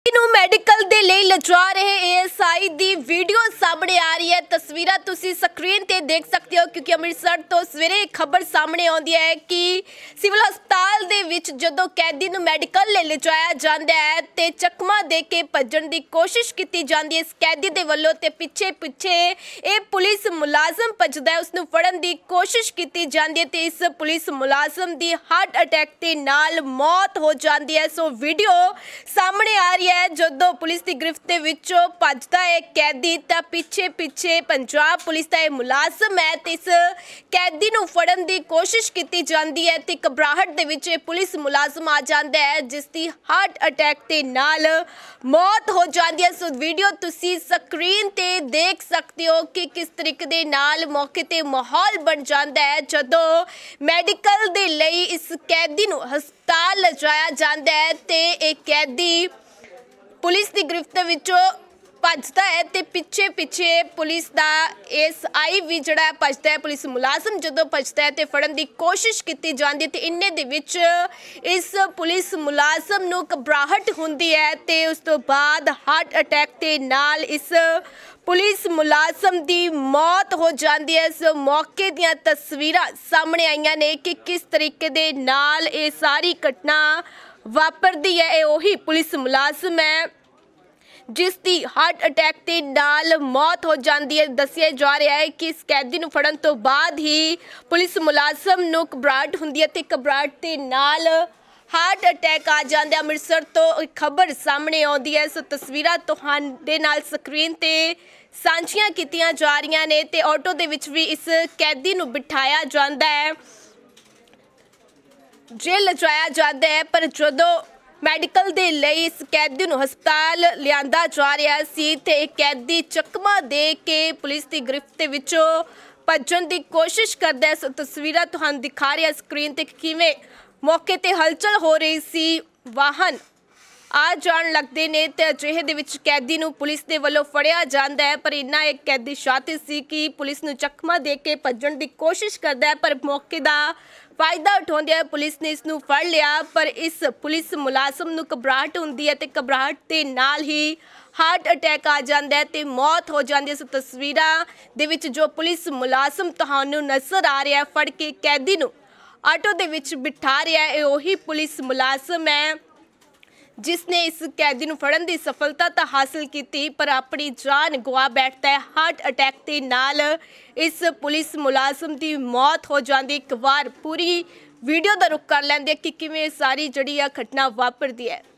कैदी नूं मैडिकल दे लई लिजा रहे एएसआई दी वीडियो सामने आ रही है। तस्वीरां तुसीं स्क्रीन ते देख सकते हो क्योंकि अमृतसर तो सवेरे खबर सामने आउंदी है कि सिविल हस्पताल दे विच जदों कैदी नूं मैडिकल लई लिजाया जांदा है ते चकमा दे के भज्जण दी कोशिश कीती जांदी है इस कैदी दे वल्लों ते पिछे पिछे ये पुलिस मुलाजम भजदा है उसनूं फड़न दी कोशिश कीती जांदी है ते इस पुलिस मुलाजम दी हार्ट अटैक दे नाल मौत हो जांदी है। सो वीडियो सामने आ रही है जदों पुलिस की गिरफ्त दे विचों भजदा है कैदी तां पिछे पिछे पंजाब पुलिस दा मुलाजम है ते इस कैदी नूं फड़न दी कोशिश कीती जांदी है ते घबराहट दे विच पुलिस मुलाजम आ जांदा है जिसदी हार्ट अटैक दे नाल मौत हो जांदी है। सो वीडियो तुसीं स्क्रीन ते देख सकते हो कि किस तरीके दे नाल मौके ते माहौल बन जांदा है जदों मैडिकल दे लई इस कैदी नूं हस्पताल लिजाया जांदा है ते इह कैदी पुलिस की गिरफ्त विचों भजदा है ते पिछे पिछे पुलिस दा एएसआई भी जिहड़ा भजदा है पुलिस मुलाजम जदों भजदा है ते फड़न दी कोशिश कीती जांदी ते इन्ने दे विच इस पुलिस मुलाजम नूं घबराहट हुंदी है ते उस तो बाद हार्ट अटैक दे नाल इस पुलिस मुलाजम दी मौत हो जाती है। इस मौके दियां तस्वीरां सामने आईयां ने कि किस तरीके दे नाल ये सारी घटना वापरदी है। ये ओही पुलिस मुलाजम है जिसकी हार्ट अटैक के नाल मौत हो जाती है। दसिया जा रहा है कि इस कैदी नूं फड़न तो बाद ही पुलिस मुलाजम नूं घबराहट हुंदी है ते घबराहट के नाल हार्ट अटैक आ जाता है। अमृतसर तो खबर सामने आती है। सो तस्वीरां तुहाडे नाल स्क्रीन ते सांझियां कीतियां जा रही ने ते ऑटो दे विच भी इस कैदी नूं बिठाया जाता है जेल लिजाया जाता है पर जदों मैडिकल दे लई इस कैदी नूं हस्पताल लिआंदा जा रहा सी ते कैदी चकमा दे के पुलिस की गिरफ्त दे विचों भज्जण दी कोशिश करदा है। सो तस्वीरां तुहानूं दिखा रही स्क्रीन ते किवें मौके ते हलचल हो रही सी वाहन आ जाण लगदे ने ते अजिहे दे विच कैदी नूं पुलिस दे वल्लों फड़िया जांदा है पर इन्ना एक कैदी शातिर सी कि पुलिस नूं चकमा दे के भज्जण दी कोशिश करदा है पर मौके दा फायदा उठाउंदे पुलिस ने इसनूं फड़ लिया पर इस पुलिस मुलाजम नूं घबराहट हुंदी है ते घबराहट दे नाल ही हार्ट अटैक आ जाता है ते मौत हो जाती है। सो तस्वीरां दे विच जो पुलिस मुलाजम तुहानूं नज़र आ रहा है फड़ के कैदी नूं आटो दे विच बिठा रहा है वही पुलिस मुलाजम है जिसने इस कैदी नूं फड़न की सफलता तो हासिल की पर अपनी जान गवा बैठता है। हार्ट अटैक के नाल इस पुलिस मुलाजम की मौत हो जाती। एक बार पूरी वीडियो का रुख कर लेंदे कि किवें सारी जिहड़ी घटना वापरदी है।